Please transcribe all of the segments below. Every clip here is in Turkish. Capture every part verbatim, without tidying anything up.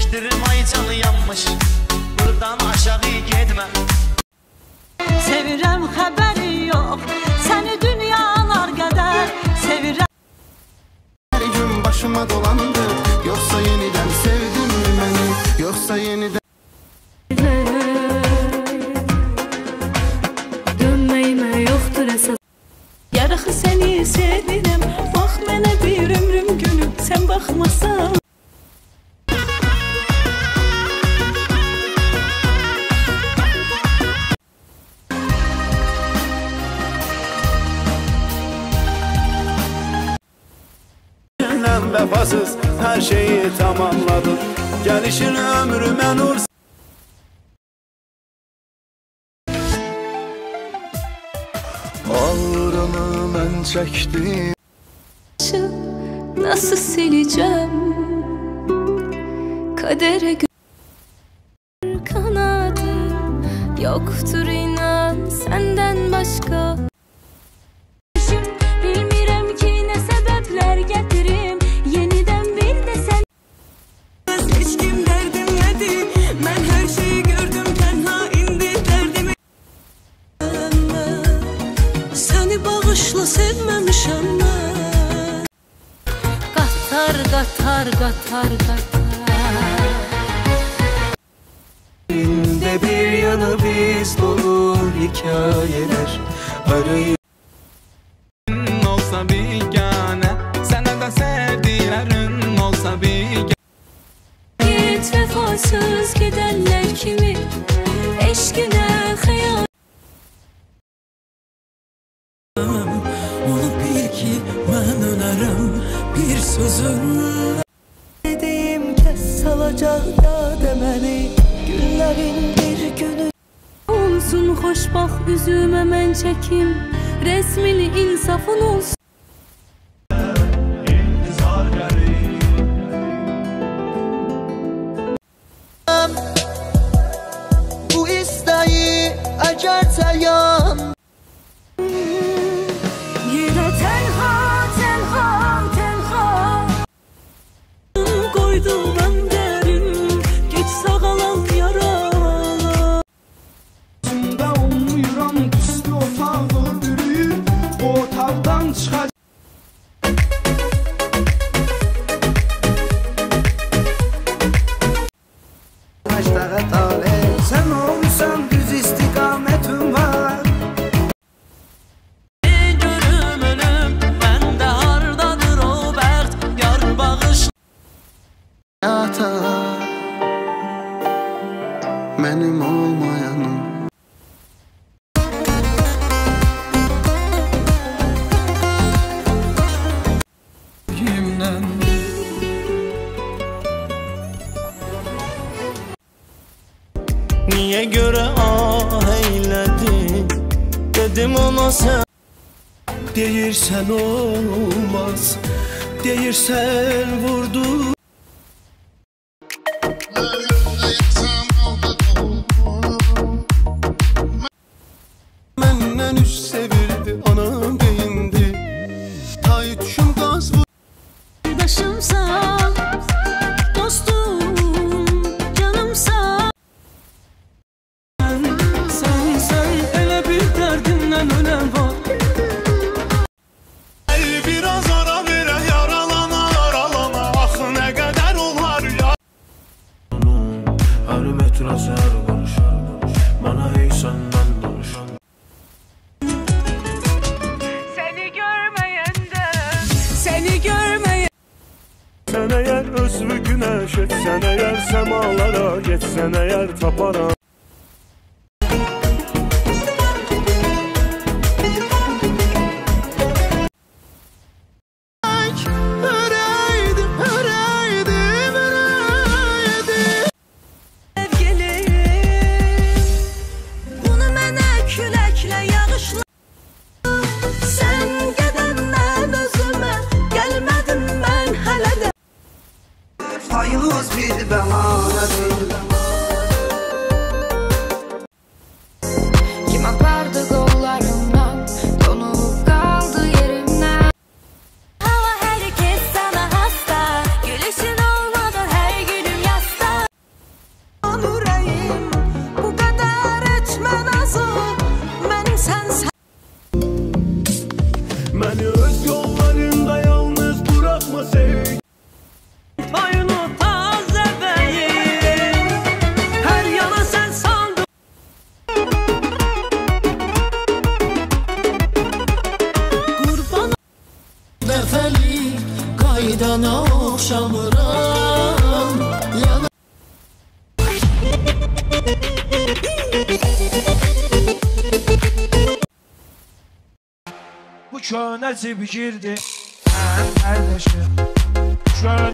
Çektirim ay canı yanmış, buradan aşağı gitme. Sevirəm xəbəri yox, səni dünyalar qədər sevirəm. Her gün başıma dolandı, yoksa yeniden sevdin mi beni, yoksa yeniden Dönməyimə yoxdur əsas. Yaraxı səni sevirəm, bax mənə bir ömrüm gülüb, sən baxmasan. Vefasız her şeyi tamamladım. Gelişin ömrüme nur. Ağrını ben çektim. Nasıl sileceğim kadere gö- kanadım yoktur inan senden başka. Bilmirəm ki ne sebepler getirim yeniden bir de sen. Hiç kim derdimledi ben her şeyi gördüm tenha indi derdimi. Seni bağışla sevmemişim ben. Qatar qatar qatar qatar. İçinde bir yanı biz dolu hikayeler arayıp olsa bigane, sana da sevdilerin olsa bigane. Git vefasız gidenler kimi eşkine hıyar. Onu bil ki ben ölerim bir sözün. Dediğim kes salacak da demeli günlerin bir günü. Olsun hoş bak üzüme mən çekim resmini insafın olsun. Bu isteği acarsa yan. Yine tenha tenha tenha koydum ben derim geç sağalan yaralar. Ben olmuyorum üstü otağı bürüyür, o otağdan çıkacak. Başlara tale sen olmuşsan düz istikametin var. Görüm önüm, məndə hardadır o bəxt, yar bağış. hayata benim olmayanım. Kimden? Niye göre ah eyledin, dedim ona sen. Deyirsən olmaz, deyirsən vurdu. Məndən üç sevirdi, anam deyindi. Tay düşüm qaz vur. Başımsan dostum canımsan. Sen sen elə bir dərdimdən ölən var. Biraz ara verə yaralana, aralana. Axı nə qədər olar ya. Hər metraz hər quruş, bana hey səndən danışan. Seni görmeyende seni görmeyen. Sən əgər özvü günəş etsən, əgər səmalara getsən, əgər taparam. Örəydim, örəydim, örəydim. Sevgilim bunu mənə küləklə yağışla. Sen gedəndən özümə gəlmədim mən hələ də. Hayız bir bəhanədir. Kim apardı qollarımdan donup qaldı yerimdən. Hava herkes sana hasta, gülüşün olmadı her günüm yasta. maydana oxşamıram. Yana Bu könəci bigirdi ərləşir Könə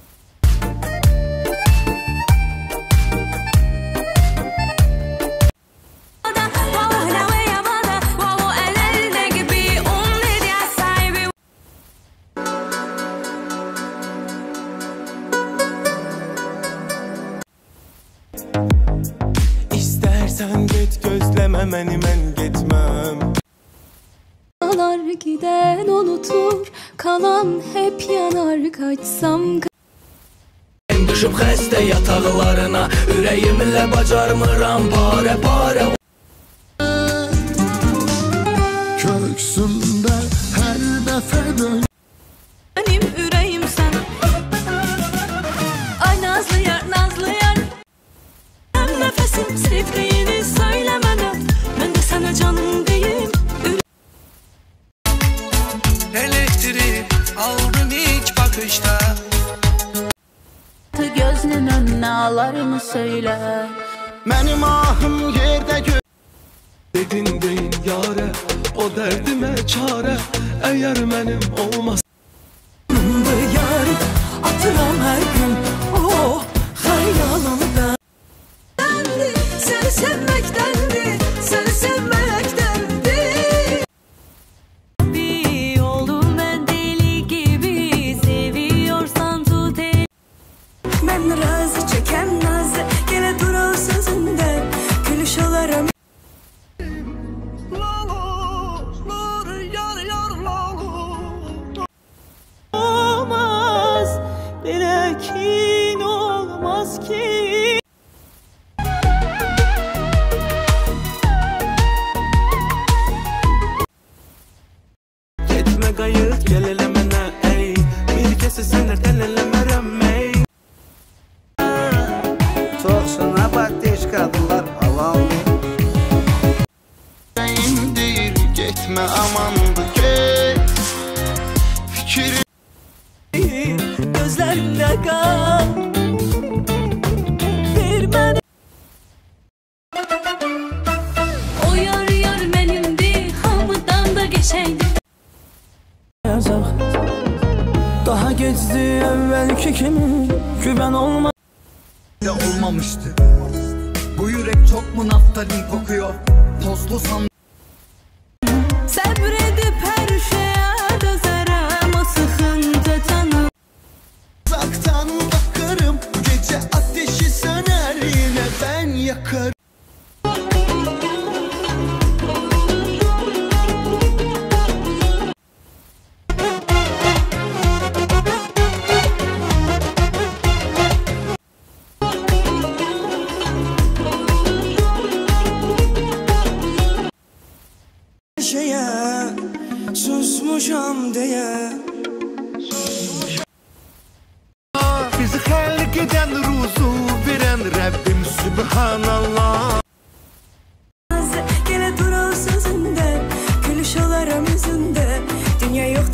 İstərsən get gözləmə məni, mən getməm. Dağlar giden unutur, kalan hep yanar. Kaçsam Düşüb xəstə yataqlarına, ürəyimlə bacarmıram pare pare. Köksümdə hər dəfə dön benim yüreğim sana. Ay nazlı yar, nazlı yar. Hem nefesim sevdiğini söylemeden, ben de sana canım diyeyim. Elektrik aldım ilk bakışta. Gözünün önüne ağlarımı söyle. Mənim ahım yerdə gö Dedin deyin yarə, o dərdimə çarə. Əgər mənim olmaz bu yar, atıram hər gün o xəyalımda. Seni sevmektendi, seni sevmektendi. Bir oldum ben deli gibi, seviyorsan tut el. Ben razı çeken nazı, gene dur o sözünde, gülüş olarım. Olmaz, bir ekin olmaz ki. Getmə qayıt, gəl elə mənə ey. Bir kəsə sənlərdən eləmərəm ey. Çoxsuna bateş qadınlar halam. Sən deyir getmə amandı get Fikir Gözlərimdə qal, bir məni. O yar yar benimdi, hamıdan da geçeydi. Yazaq daha gecdi əvvəlki kimi, güvən olma. De olmamıştı. Bu yürek çok mu naftalin kokuyor? Tozlu sandım. Sabredip her şeye dözerim o sıkıntı tanım. Uzaktan bakarım gece ateşi söner yine ben yakarım. Şeye susmuşam deyə. Bizi xəlq edən ruzu verən Rəbbim Sübhanallah. Gene dur o sözünde, gülüş olarım yüzünde. Dünya yoktu.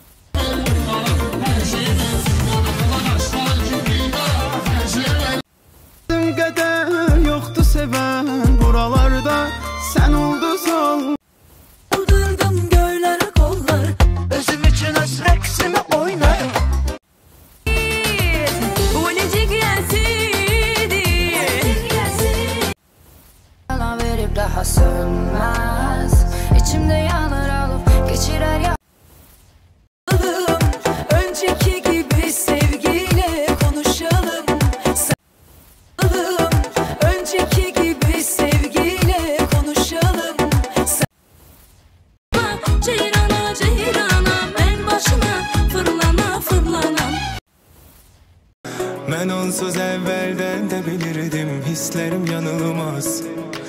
Qədər yoxdu sevən buralarda sən ulduzun. Kaldırdım göğlere kollar, Özüm için öz rəqsimi oynarım. bu necik yensiydi. Yalan verip daha sönmez. İçimde yanar alıp geçirer ya. Önceki gibi sevgiyle konuşalım. Sarılalım. Önceki gibi sevgiyle konuşalım. Sarılma ceyrana ceyrana, en başına fırlana fırlana. Mən onsuz əvvəldən də bilirdim, hisslərim yanılmaz.